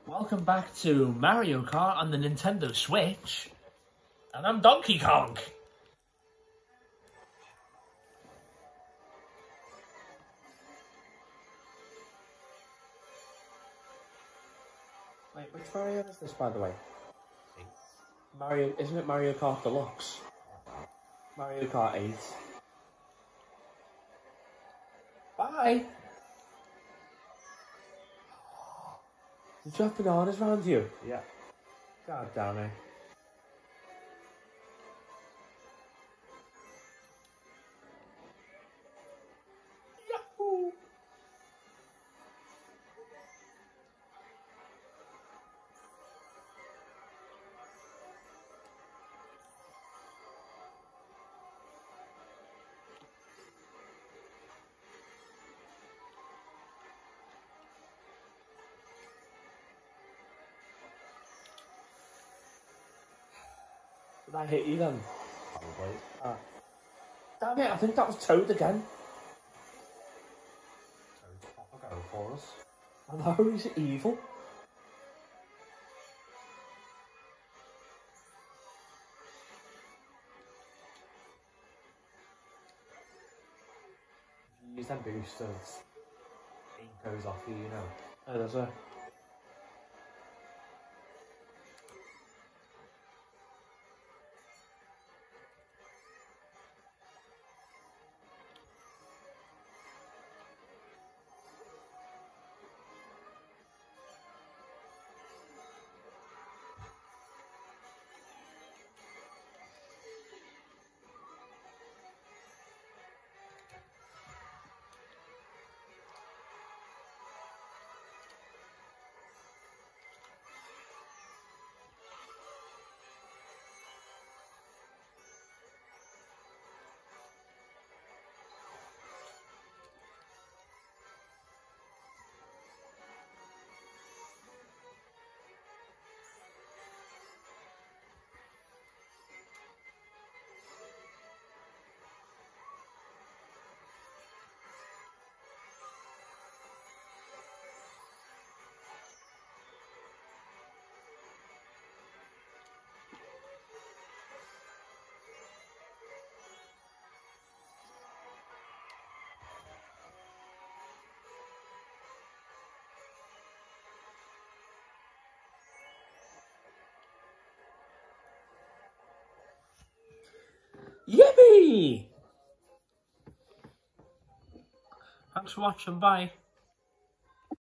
Welcome back to Mario Kart on the Nintendo Switch. And I'm Donkey Kong. Wait, which Mario is this, by the way? Mario, isn't it Mario Kart Deluxe? Mario Kart 8. Bye! Did you have bananas around you? Yeah. God damn it. Yahoo! Did I hit you then? Probably. Damn it, I think that was Toad again. Toad's proper going for us. I know, he's evil. If you use them boosters, it goes off you, you know. Oh, does it? Yippee! Thanks for watching, bye.